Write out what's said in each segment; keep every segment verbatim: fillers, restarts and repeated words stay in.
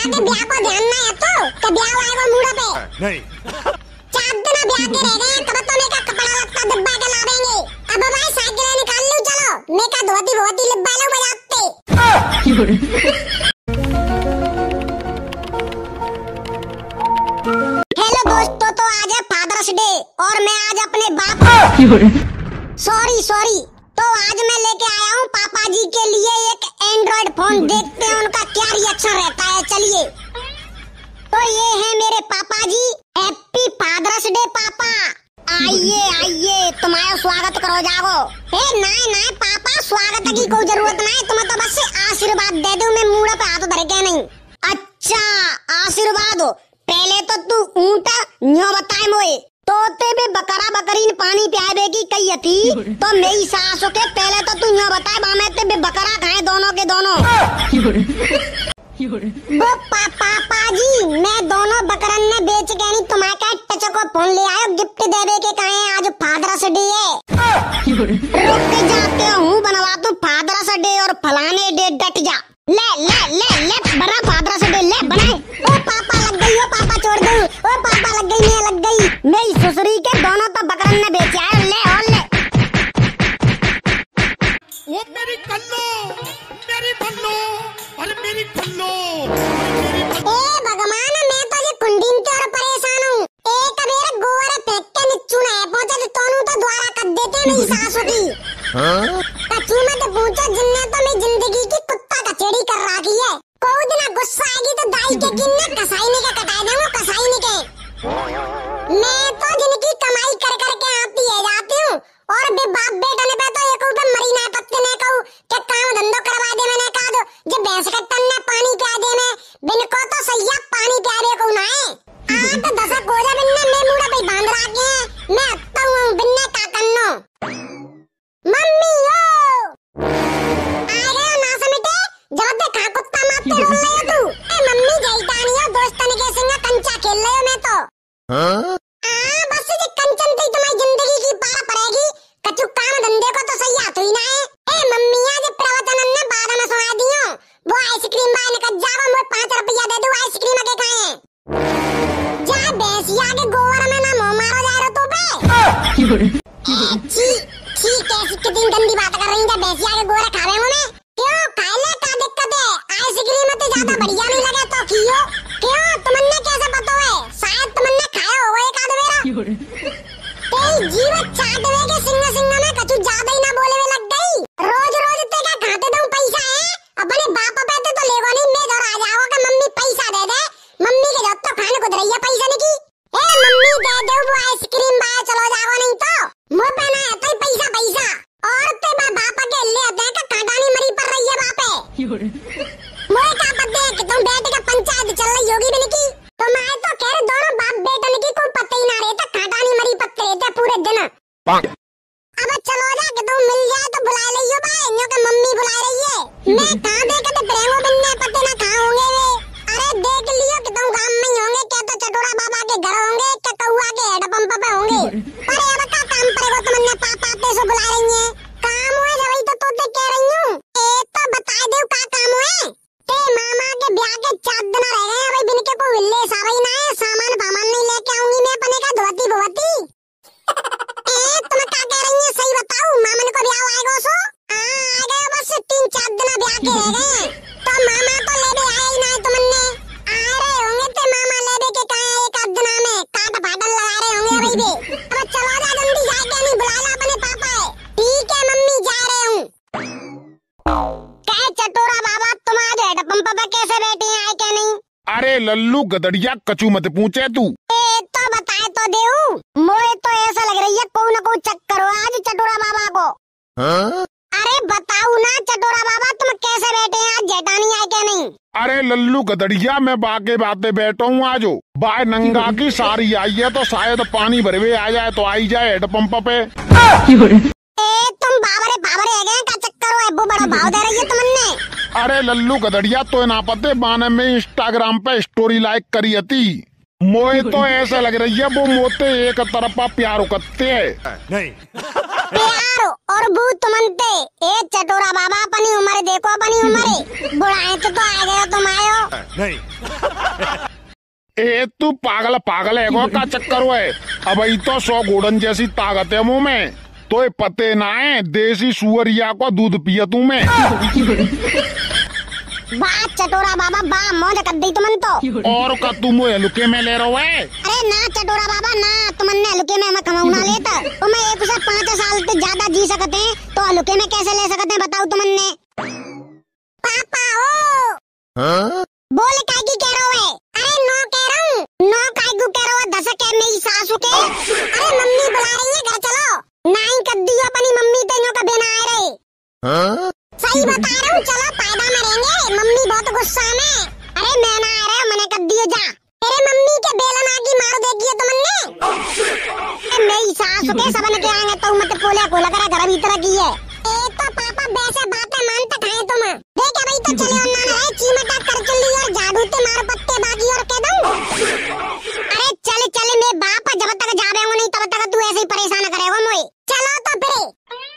के ब्याह को ध्यान ना है तो के ब्याह आएगा मुड़ा पे नहीं चार दिन ब्याह के रह गए कब तो मेरा कपड़ा लगता डिब्बा के लावेंगे। अब भाई साइकिल निकाल लो चलो मेरा धोती धोती लिब्बा लो बजाते। हेलो दोस्तों, तो आज है फादर्स डे और मैं आज अपने बाप सॉरी सॉरी तो आज मैं लेके आया हूँ पापा जी के लिए एक एंड्रॉइड फोन। देखते हैं उनका क्या रिएक्शन रहता है। चलिए, तो ये है मेरे पापा जी। हैप्पी फादर्स डे पापा। आइए आइए, तुम्हारा स्वागत करो जाओ। ए नहीं नहीं पापा, स्वागत की कोई जरूरत नहीं, तुम्हें तो बस आशीर्वाद दे दूं। मैं मुंह पे हाथ धर के नहीं। अच्छा आशीर्वाद हो। पहले तो तू ऊँट न्यो बताए मोए तोते बे बकरा बकरीन पानी पियाबे की कही थी तो मेरी सासों के पहले तो तू न्यो बताए बामे ते बे बकरा खाए दोनों के दोनों। वो पापा जी मैं दोनों बकरन ने बेच के नहीं तुम्हारे टच को फोन ले आयो गिफ्ट देवे के कहे आज फादर्स डे है। रुक जाते हूँ बनवा तू फादर्स डे और फलाने डे डट जा। ले ले ले ले बना फादर्स डे ले बनाए। ओ पापा लग गई, ओ पापा छोड़ दो, ओ पापा लग गई, मैं लग गई। मेरी ससुरी के दोनों तो बकरन ने बेचे आए। ले और ले वो मेरी कल्लो मेरी बल्लो और मेरी कल्लो। ए भगवान मैं तो ये कुंडीन के और परेशान हूँ। एक बेर गोबर फेंक के निच्चू ना है पहुंचे तो तोनू तो द्वारा कर देते मेरी सासू की। कचू मत पूछो जिन्ने तो मेरी जिंदगी की कुत्ता कचेड़ी कर रखी है। कोई दिन गुस्सा आएगी तो दाई के किन्ने कसाई ने का कटाए देंगे कसाई ने के। मैं तो जिनकी कमाई कर कर के आती है जाती हूँ और बे बाप बेटा ने तो एक ऊपर मरी ना पत्ते ने कहूँ कि काम धंधो करवा दे। मैंने कहा दो जब भैंस का तन ने पानी पिया दे मैं बिन को तो सैया पानी पिया दे को ना है। आ तो दशक हो जा बिन्ने मैं मुड़ा पे बांध रखे हैं। मैं अत्ता हूँ बिन्ने का कन्नो। मम्मी ओ आ गए ना समिटे जब तक खा कुत्ता मारते रोल रहे हो तू। ए मम्मी जैतानी हो दोस्तन के संग कंचा खेल रहे हो मैं तो। हाँ बस ये कंचन थी तुम्हारी जिंदगी की पार पड़ेगी। कचु काम धंधे को तो सही आतो ही ना है। ए मम्मी आज प्रवचन ने बाद में सुना दियो वो आइसक्रीम बाय ने कह जाओ मैं पाँच रुपया दे दूं आइसक्रीम के खाए। जा भैंसिया के गोबर में ना मुंह मारो जा रहे तो पे। छी छी कैसी कितनी गंदी बात कर रही है। भैंसिया के गोबर खावे मैं क्यों खाए ले का दिक्कत है। आइसक्रीम तो ज्यादा बढ़िया नहीं लगे तो कियो क्यों तुमने कैसे पता है। शायद तुमने खाया होगा एक आध मेरा। तेरी जीव चाटवे के सिंग सिंग में कछु ज्यादा ही ना बोले में लग गई। रोज रोज ते का खाते दूं पैसा है अपने बाप पे तो लेगो नहीं। मैं घर आ जाओ कि मम्मी पैसा दे दे। मम्मी के जब तो खाने को दरैया पैसा नहीं की। ए मम्मी दे दे वो आइसक्रीम बाय चलो जाओ नहीं तो मुंह पे ना है तो पैसा पैसा और ते बा बाप के ले दे का काटानी मरी पर रही है बापे। मोए का पते कि तुम बेटे का पंचायत चल रही होगी बिन की तो मैं तो कह रही दोनों बाप बेटन की कोई पता ही ना रहता। काटानी मरी पत्ते रहते पूरे दिन। अब चलो जा कि तुम मिल जाए तो बुला लियो भाई न्यो के मम्मी बुला रही है। मैं कहां देखे तो प्रेमो बिन्ने पते ना कहां होंगे वे। अरे देख लियो कि तुम गांव में ही होंगे क्या तो चटोरा बाबा के घर होंगे क्या कौआ के हेड पंप पे होंगे। पर अब का काम पड़ेगा तुमने पापा पे से बुला रही है। काम हुए वही तो तोते कह रही हूं। ए तो बता दे का काम हुए। ते मामा के ब्याह के चार दिन रह गए अभी बिन के को विल्ले सावई ना है। सामान सामान नहीं लेके आऊंगी मैं अपने का धोती भोती। ए तुम क्या कह रही है सही बताओ। मामन को ब्याह आएगा सो आ आ गए बस तीन चार दिन ब्याह के रह गए तो मामा तो ले भी आए ही ना तुमने। आ रहे होंगे ते मामा ले भी के कहा एक आध दिन में काट फाटल लगा रहे होंगे वही भी। अब चलो जा जल्दी जाके नहीं बुला ला अपने पापा है। ठीक है मम्मी जा रहे हूँ। क्या चटोरा बाबा तुम आज हेड पंप पे कैसे बैठे हैं आए क्या नहीं। अरे लल्लू गदड़िया कचू मत पूछे तू। ए तो बताए तो देऊ मोए तो ऐसा लग रही है कोई ना कोई चक्कर हो आज चटोरा बाबा को। हाँ? अरे बताओ ना चटोरा बाबा तुम कैसे बैठे हैं आज जेठानी आए क्या नहीं। अरे लल्लू गदड़िया मैं बाके बाते बैठा हूँ आजो। बाय नंगा की सारी आई है तो शायद पानी भरवे आ जाए तो आई जाए हेड पंप पे। ए तुम बाबरे बाबरे है गए का चक्कर हो वो बड़ा भाव दे रही है तुमने। अरे लल्लू गदड़िया तो ना पते बाने में इंस्टाग्राम पे स्टोरी लाइक करी थी मोए तो ऐसा लग रही है वो मोते एक तरफा प्यार करते है। नहीं प्यार और भूत मनते ए चटोरा बाबा अपनी उम्र देखो अपनी उम्र बुढ़ाए तो, तो आ गए तुम आयो नहीं ए तू पागल पागल है गो का चक्कर है। अब ही तो सौ घोड़न जैसी ताकत है मुंह में तो ये पते ना है देसी सुअरिया को दूध पिया तू में। बात चटोरा बाबा बा मौज कर दी तुमन तो और का तुम हलुके में ले रहो है। अरे ना चटोरा बाबा ना तुमने हलुके में हमें कमाऊ ना लेता तो मैं एक से पाँच साल से ज्यादा जी सकते हैं तो हलुके में कैसे ले सकते हैं बताओ तुमने। पापा ओ हाँ? बोल काय की कह रहे हो? अरे नो कह रहा हूँ नो काय को कह रहे हो दस के मेरी सासू के। अरे मम्मी बुला रही है घर चलो नाई कर दियो अपनी मम्मी तेनों का बिना आ रहे। हाँ? सही बता रहा हूँ चलो फायदा में रहेंगे मम्मी बहुत गुस्सा में। अरे मैं ना आ रहा मने कर दियो जा तेरे मम्मी के बेलन आगी मार देगी तुमने। मेरी सासू के सबन के आएंगे तो मत पोले को लग रहा घर भीतर की है। ए तो पापा वैसे बातें मानता खाए तुम देख भाई तो चले और ना है चीमटा कर चली और जादू ते मार पत्ते बाकी और कह दूं। अरे चल चल मैं बाप जब तक जावेंगे नहीं तब तक तू ऐसे ही परेशान करेगा मोए। चलो तो फिर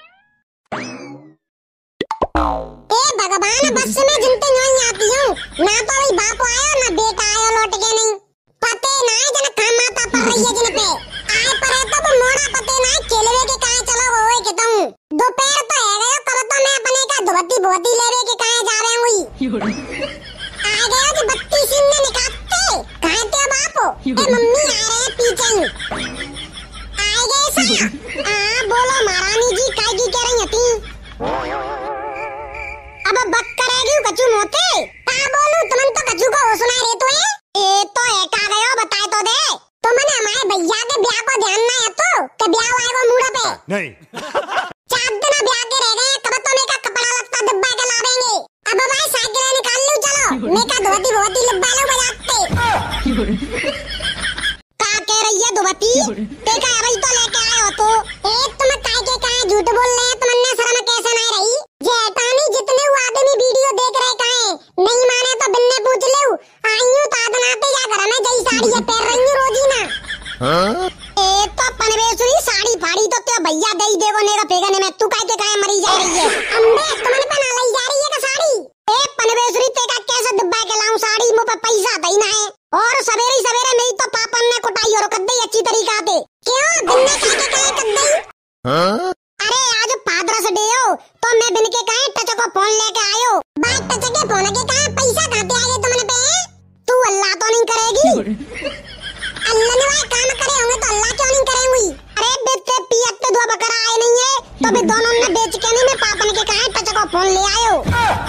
ए भगवान बस में जिनते नहीं आती हूँ ना तो वही बाप आयो ना बेटा आयो लौट के नहीं पते ना जन खामाता पर रही है जिन पे आए पर है तो वो मोड़ा पते ना खेलवे के काहे चलो होए के तुम दोपहर तो है गयो कब तो मैं अपने का धोती बोती लेवे के काहे जा रहे हुई आ गयो जो बत्ती सिंह ने निकालते काहे ते बाप ए मम्मी आ रहे हैं पीछे आ गए सा आ बोलो महारानी जी काय की कह रही हती अब बक करेगी कचू मोते ता बोलू तुमन तो कचू को सुना रे तो है ए तो एक आ गयो बताए तो दे तुमने हमारे भैया के ब्याह को ध्यान ना है तो के ब्याह आएगा मुड़ा पे नहीं चार दिन ब्याह के रह गए कब तो मेरा कपड़ा लगता डिब्बा के लावेंगे अब भाई साइकिल निकाल लूं चलो मेरा धोती धोती लिब्बा लो बजाते का कह रही है धोती ते का भाई तो लेके आए हो तो ए तुम काय के काय झूठ बोल रहे हैं तुमने शर्म कैसे ना रही जेठानी जितने वो आदमी वीडियो देख रहे काहे नहीं माने तो बिन्ने पूछ ले आईयू तादनाते या घर में जई साड़ी है पहन रही रोजी ना। हाँ? ए तो पनवेसुरी साड़ी फाड़ी तो ते भैया दई देगो नेगा फेगने में तू काय के काय मरी जा रही है अम्बे तुमने पहना लई जा रही है का साड़ी ए पनवेसुरी ते का कैसे डिब्बा के लाऊं साड़ी मुंह पे पैसा दई ना है और सवेरे सवेरे मेरी तो पापा ने कुटाई और कर दी अच्छी तरीका से क्यों बिन्ने काय के काय कर दी। हाँ? अरे आज फादर्स डे हो तो मैं बिन के कहे टच को फोन लेके आयो बात टच के फोन के कहे पैसा खाते आगे तुमने पे तू अल्लाह तो नहीं करेगी अल्लाह ने वह काम करे होंगे तो अल्लाह क्यों नहीं करेंगी। अरे बेटे पियत तो दो बकरा आए नहीं है तो भी दोनों ने बेच के नहीं मैं पापन के कहे टच को फोन ले आयो।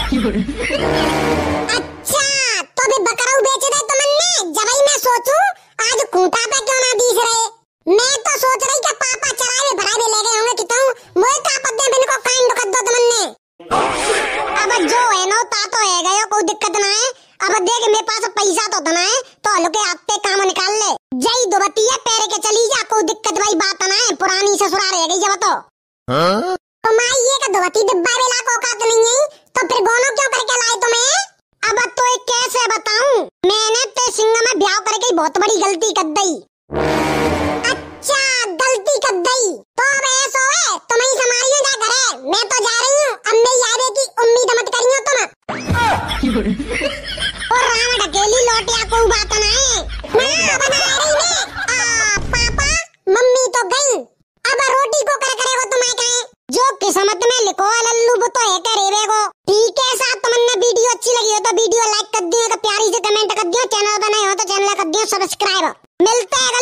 अच्छा तो भी बकरा बेच दे तुमने जब ही मैं सोचूं आज खूंटा पे क्यों ना दीस रहे मैं तो सोच रही कि पापा चराए भरा भी ले गए होंगे कितों मोए का पद्दे बिन को फाइन कर दो तुमने। अब जो है नो ता तो है गयो कोई दिक्कत ना है अब देख मेरे पास पैसा तो धना है तो हल्के आते काम निकाल ले जई दो बतिया पैर के चली जा कोई दिक्कत भाई बात ना है पुरानी ससुराल रह गई जब तो। हाँ? तो मां ये का धोती डिब्बा में लाको औकात नहीं है तो फिर गोनो क्यों करके लाए तुम्हें। अब तो एक कैसे बताऊं मैंने ते सिंह में ब्याह करके बहुत बड़ी गलती कर दी। अच्छा गलती कर दी तो अब ऐसा है तुम ही संभालियो जा घरे मैं तो जा रही हूँ अब मैं यारे की उम्मीद मत करियो तुम और राम ढकेली लौटिया कोई बात ना है मैं बना रही मैं आ पापा मम्मी तो गई अब रोटी को कर करेगो तुम्हें कहे जो किस्मत में लिखो लल्लू वो तो है करेवे को। ठीक है साहब तुमने वीडियो अच्छी लगी हो तो वीडियो लाइक कर दियो प्यारी से कमेंट कर दियो चैनल बनाए हो तो चैनल कर दियो सब्सक्राइब मिलते हैं।